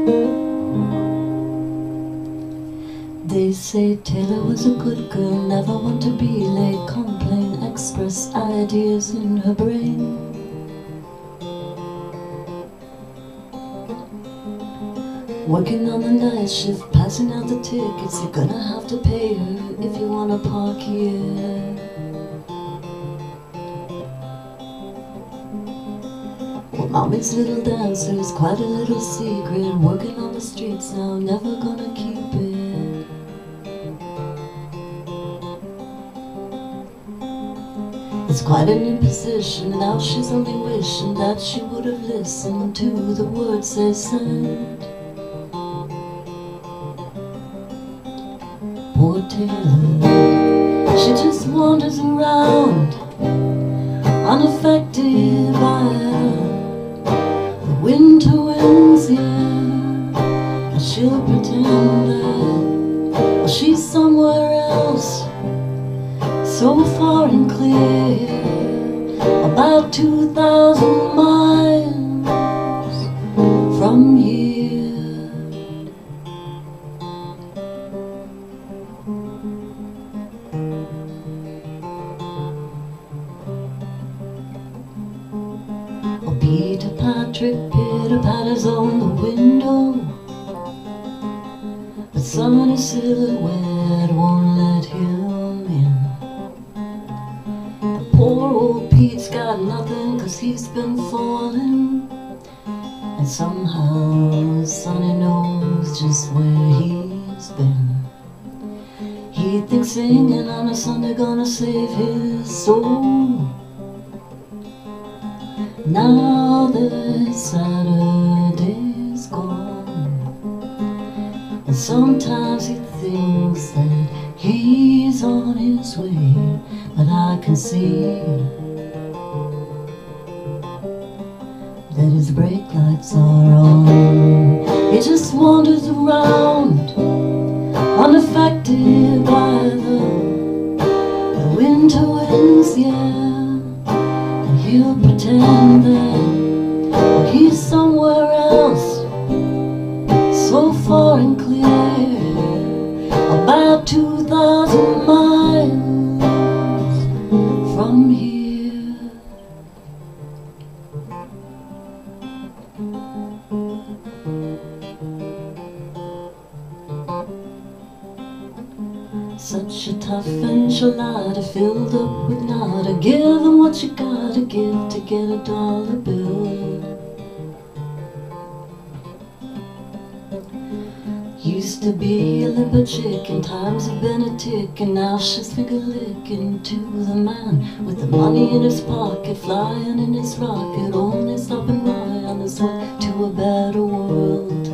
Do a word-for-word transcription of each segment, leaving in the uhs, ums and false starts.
They say Taylor was a good girl, never want to be late, complain, express ideas in her brain. Working on the night shift, passing out the tickets, you're gonna have to pay her if you wanna park here. Well, mommy's little dancer is quite a little secret, working on the streets now, never gonna keep it. It's quite an imposition, now she's only wishing that she would have listened to the words they said. Poor Taylor, she just wanders around, unaffected by the winter winds, yeah. And she'll pretend that, well, she's somewhere else, so far and clear, about two thousand miles from here. Oh, Peter Patrick pitter-patters on the window, but sunny silhouette won't let him in. Poor old Pete's got nothing, 'cause he's been falling, and somehow Sonny knows just where he's been. He thinks singing on a Sunday gonna save his soul. Now that Saturday's gone, and sometimes he thinks that he's on his way, but I can see that his brake lights are on. He just wanders around, unaffected by the, the winter winds, yeah. And he'll pretend that, well, he's somewhere else, so far and clear, about two thousand miles from here. Such a tough enchilada filled up with nada. Give them what you gotta give to get a dollar bill. Used to be a limber chick, and times have been a tick, and now she's finger licking to the man with the money in his pocket, flying in his rocket, only stopping by on his way to a better world.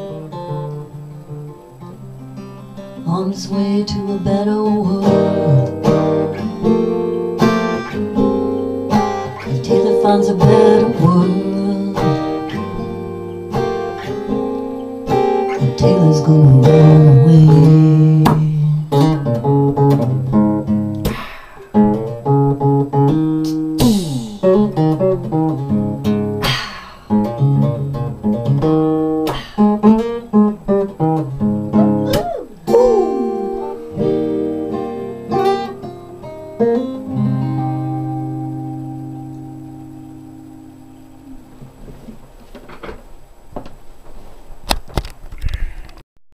On his way to a better world. If Taylor finds a better world, then Taylor's gonna run away. Ooh.